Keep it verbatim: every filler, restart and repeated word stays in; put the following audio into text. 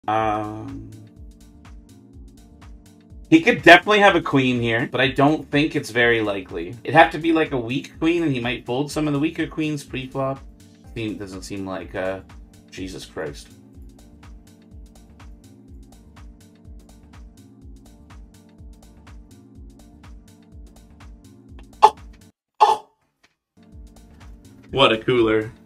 Um, he could definitely have a queen here, but I don't think it's very likely. It'd have to be like a weak queen, and he might fold some of the weaker queens pre-flop. Doesn't seem like, uh, Jesus Christ. Oh! Oh! What a cooler.